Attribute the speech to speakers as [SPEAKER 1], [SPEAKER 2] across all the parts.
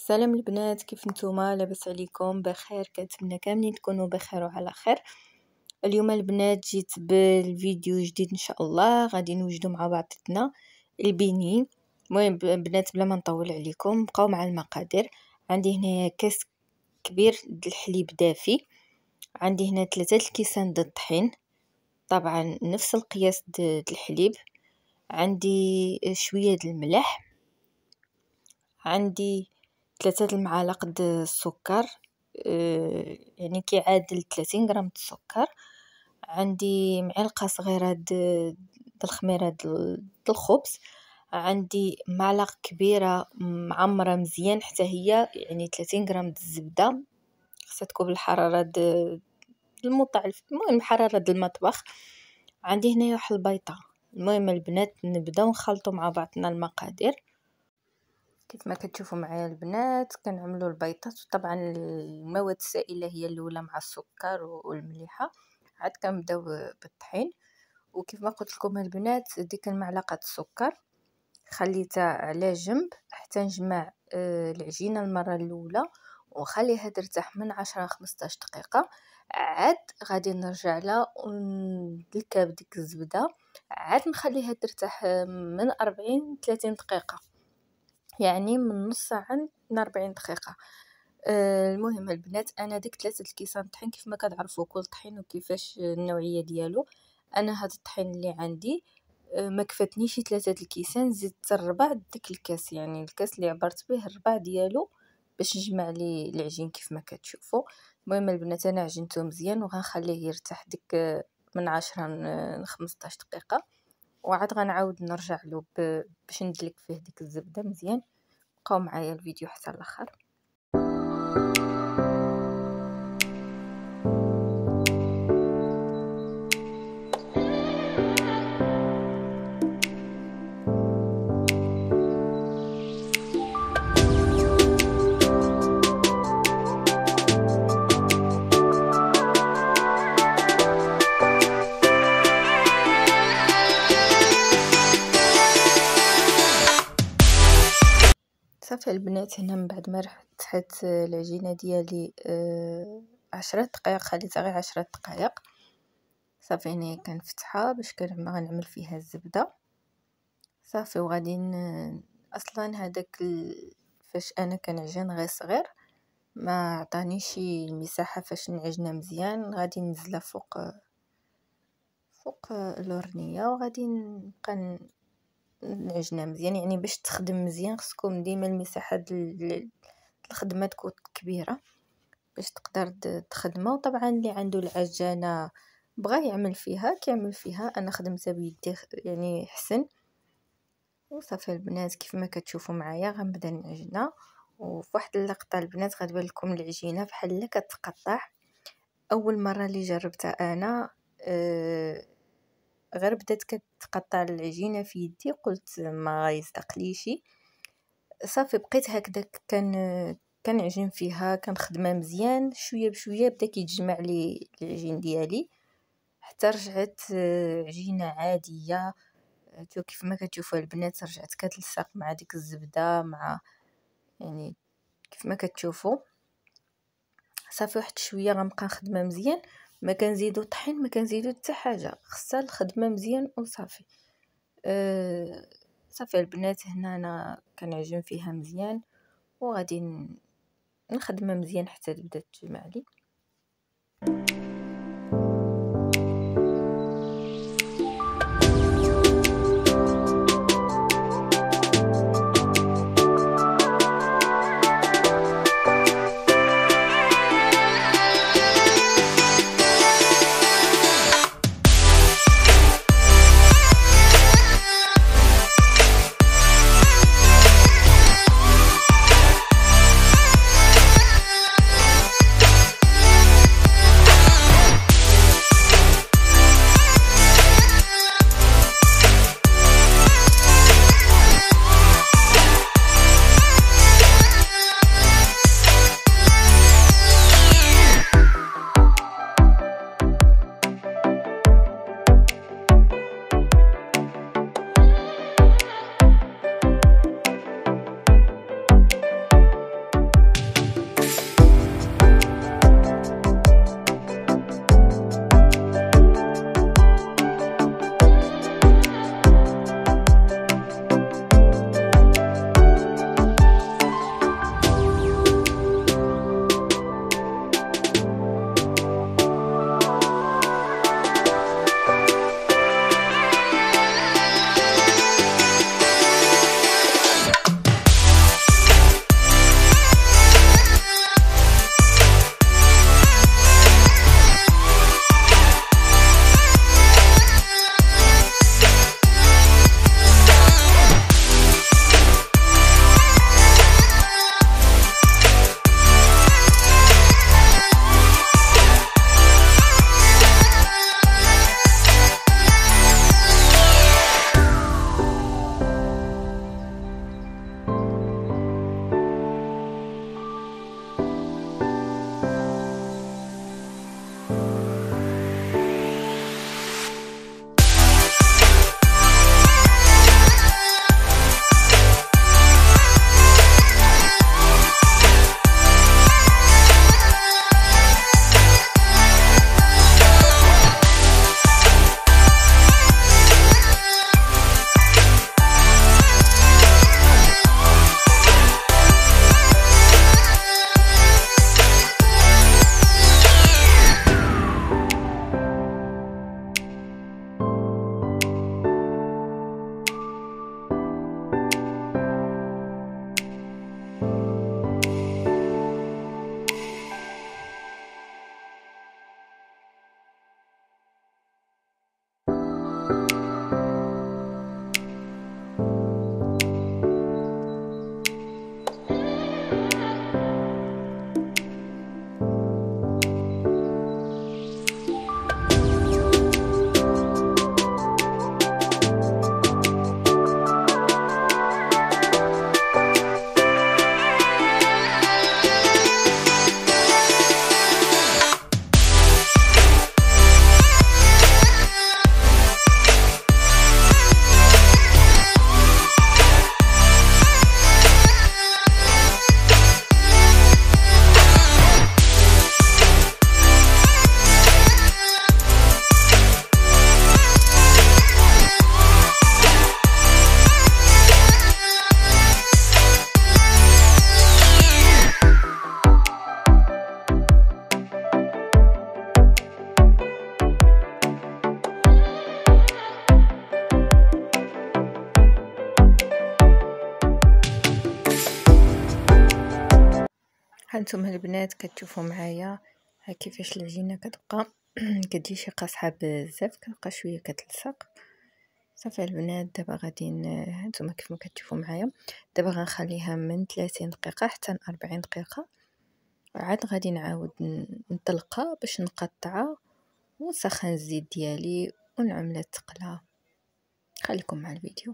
[SPEAKER 1] السلام البنات، كيف نتوما؟ لاباس عليكم؟ بخير، كنتمنى كاملين تكونوا بخير وعلى خير. اليوم البنات جيت بالفيديو جديد ان شاء الله. غادي نوجدوا مع بعضنا البيني. المهم بنات بلا ما نطول عليكم بقاو مع المقادير. عندي هنا كاس كبير د الحليب دافي، عندي هنا 3 الكيسان د الطحين، طبعا نفس القياس د الحليب، عندي شويه د الملح، عندي 3 المعالق د السكر، يعني كيعادل 30 غرام د السكر، عندي معلقه صغيره د الخميره د الخبز، عندي معلقه كبيره معمره مزيان حتى هي يعني 30 غرام د الزبده، خصها تكون بالحراره د المطعم، المهم الحراره د المطبخ. عندي هنا واحد البيضه. المهم البنات نبداو نخلطوا مع بعضنا المقادير. كيف ما كتشوفوا معايا البنات كنعملوا البيضات، طبعا المواد السائله هي الاولى مع السكر والمليحه، عاد كنبداو بالطحين. وكيف ما قلت لكم البنات ديك المعلقه السكر خليتها على جنب حتى نجمع العجينه المره الاولى وخليها ترتاح من 10 15 دقيقه. عاد غادي نرجع لها ونكب ديك الزبده، عاد نخليها ترتاح من 40 30 دقيقه، يعني من نص ساعه ل 40 دقيقه. المهم البنات انا ديك 3 الكيسان طحين كيف ما كتعرفوا كل طحين وكيفاش النوعيه ديالو. انا هاد الطحين اللي عندي ما كفتنيش 3 الكيسان، زدت الربع ديك الكاس، يعني الكاس اللي عبرت به الربع ديالو باش نجمع لي العجين كيف ما كتشوفوا. المهم البنات انا عجنته مزيان وغنخليه يرتاح ديك من 10 ل 15 دقيقه، وعاد غنعاود نرجع له باش ندلك فيه ديك الزبده مزيان. بقاو معايا الفيديو حتى الاخر. صافي البنات هنا من بعد ما رتحت العجينه ديالي 10 دقائق، خليتها غير 10 دقائق. صافي هنا كنفتحها باش غنعمل فيها الزبده. صافي وغادي اصلا هذاك فاش انا كنعجن غير صغير ما عطانيش المساحه فاش نعجنها مزيان، غادي ننزلها فوق الورنيه وغادي نبقى نعجنها مزيان. يعني باش تخدم مزيان خصكم ديما المساحه د الخدمه تكون كبيره باش تقدر تخدمها. وطبعا اللي عنده العجانه بغى يعمل فيها كيعمل فيها، انا خدمتها بيدي يعني حسن. وصافي البنات كيف ما كتشوفوا معايا غنبدا نعجنها، وفي واحد اللقطه البنات غتبان لكم العجينه بحال كتقطع. اول مره اللي جربتها انا غير بدات كتقطع العجينه في يدي، قلت ما غيصدقليش. صافي بقيت هكذا كنعجن فيها كنخدمها مزيان شويه بشويه، بدا كيتجمع لي العجين ديالي حتى رجعت عجينه عاديه. كيف ما كتشوفوا البنات رجعت كتلصق مع ديك الزبده مع يعني كيف ما كتشوفوا. صافي واحد شويه غنبقى نخدمها مزيان، ما كنزيدو طحين ما كنزيدو حتى حاجه، خصها الخدمه مزيان وصافي. صافي البنات هنا انا كنعجن فيها مزيان وغادي نخدمها مزيان حتى تبدا تجمع لي. هانتوما البنات كتشوفوا معايا ها كيفاش العجينه كتبقى كتجي شي قاصحه بزاف، كتبقى شويه كتلصق. صافي البنات دابا غادي هانتوما كيف ما كتشوفوا معايا دابا غنخليها من 30 دقيقه حتى 40 دقيقه، وعاد غادي نعاود نطلقها باش نقطعها ونسخن الزيت ديالي ونعملها تقلى. خليكم مع الفيديو.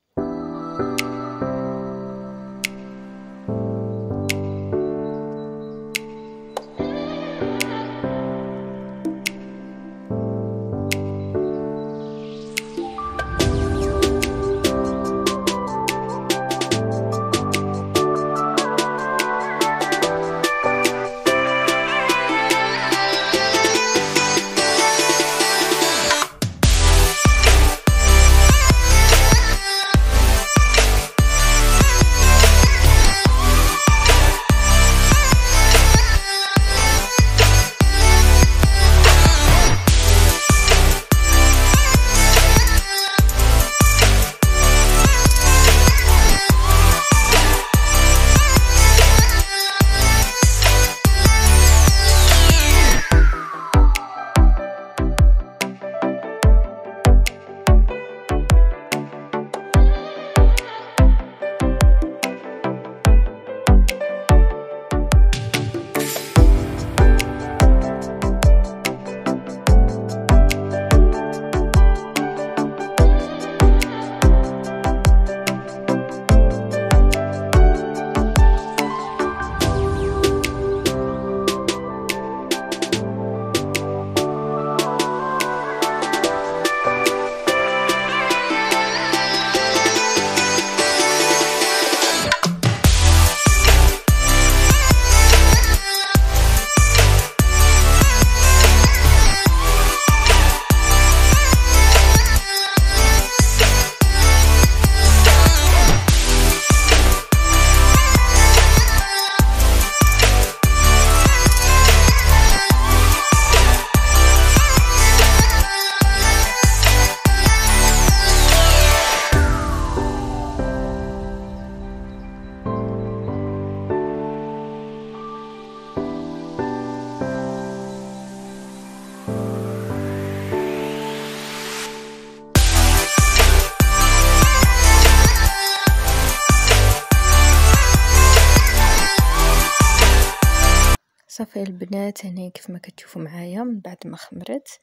[SPEAKER 1] صافي البنات هنا كيف ما كتشوفوا معايا من بعد ما خمرت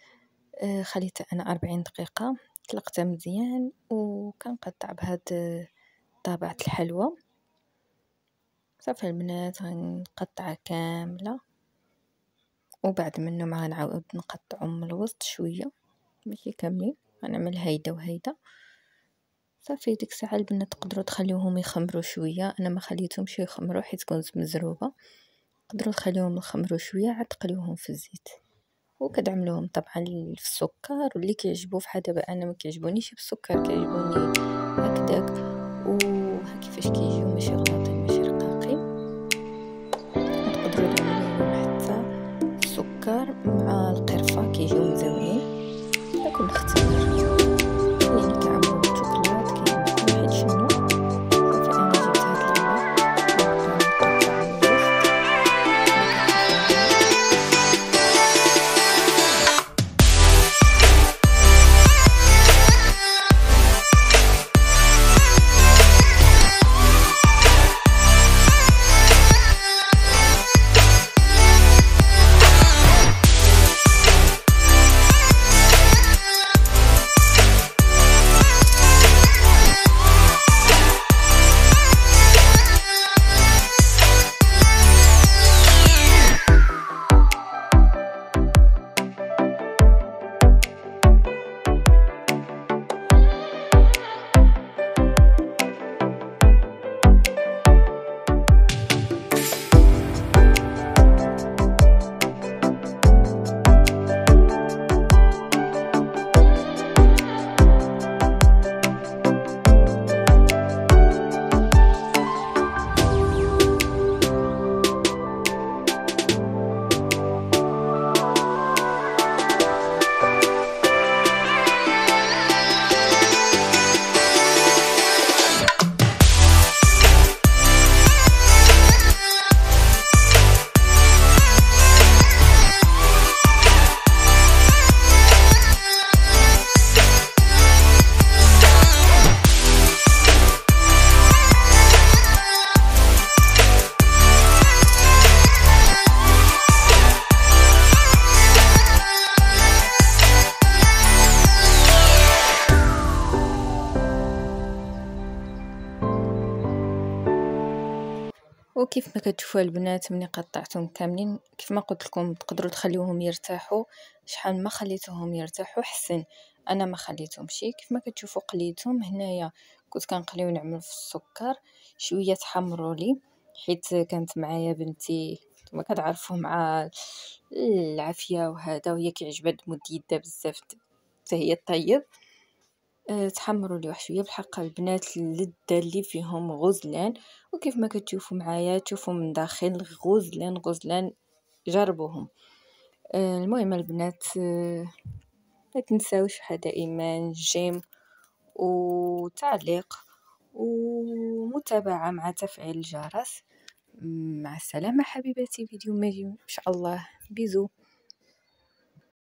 [SPEAKER 1] خليتها انا 40 دقيقه، طلقتها مزيان وكنقطع بهاد طابعه الحلوى. صافي البنات غنقطعها كامله، وبعد منه ما غنعاود نقطعهم من الوسط شويه ماشي كاملين، غنعمل هيدا وهيدا. صافي ديك الساعه البنات تقدروا تخليوهم يخمروا شويه، انا ما خليتهمش يخمروا حيت كنت مزروبه، تقدروا تخليوهم يخمروا شويه عاد تقليوهم في الزيت وكتعملوهم طبعا في السكر واللي كيعجبو. فحال دابا انا ما كيعجبونيش بالسكر، كيعجبوني هكذاك وها كيفاش كيجيو ماشي غلاطين ماشي رقاقين. تقدروا تعملوهم حتى السكر مع القرفه كيجيو مزوين، على كل اختيار. يعني كيعملوا بالشوكولات كاين واحد شنو. صافي انا جبت هاد وكيف ما كتشوفوا البنات ملي قطعتهم كاملين، كيف ما قلت لكم تقدروا تخليوهم يرتاحوا. شحال ما خليتوهم يرتاحوا حسن. انا ما خليتهمش، كيف ما كتشوفوا قليتهم هنايا. كنت كنقلي ونعمل في السكر شويه تحمروا لي، حيت كانت معايا بنتي ما كتعرفوا مع العافيه وهذا، وهي كيعجبها تمد يدها بزاف حتى هي طيب. تحمروا لي واحد شويه. بالحق البنات اللذه اللي فيهم غزلان، وكيف ما كتشوفوا معايا تشوفوا من داخل غزلان غزلان. جربوهم. المهم البنات، ما تنساوش دائما جيم وتعليق ومتابعة مع تفعيل الجرس. مع السلامة حبيباتي، فيديو ما ان شاء الله. بيزو.